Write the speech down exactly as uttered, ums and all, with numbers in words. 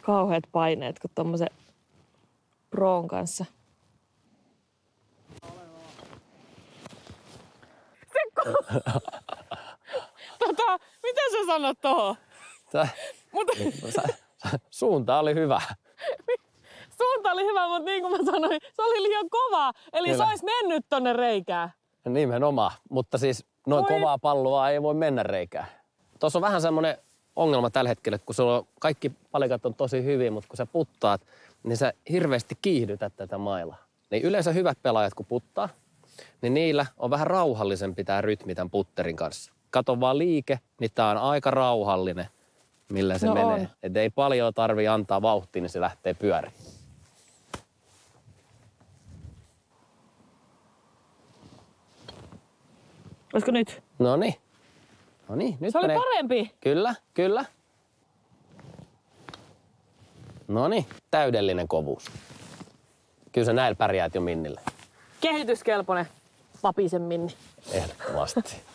kauheat paineet, kun tommosen Proon kanssa. tota, mitä sä sanot tohon? Tää... Mutta... Suunta oli hyvä. Suunta oli hyvä, mutta niin kuin mä sanoin, se oli liian kova. Eli Kyllä. se olisi mennyt tonne reikään. Nimenomaan, mutta siis noin Voi... kovaa palloa ei voi mennä reikään. Tuossa on vähän semmoinen ongelma tällä hetkellä, kun sulla on, kaikki palikat on tosi hyvin, mutta kun sä puttaat, niin sä hirveästi kiihdytät tätä mailaa. Niin yleensä hyvät pelaajat, kun puttaa, niin niillä on vähän rauhallisempi tää rytmi tämän putterin kanssa. Kato vaan liike, niin tää on aika rauhallinen, millä se no menee. Että ei paljon tarvii antaa vauhtia, niin se lähtee pyöriin. Olisiko nyt? Noniin. Noniin, nyt Se oli menee. parempi. Kyllä, kyllä. Noniin, täydellinen kovuus. Kyllä sä näillä pärjäät jo Minnille. Kehityskelpoinen Vapisen Minni. Ehdottomasti.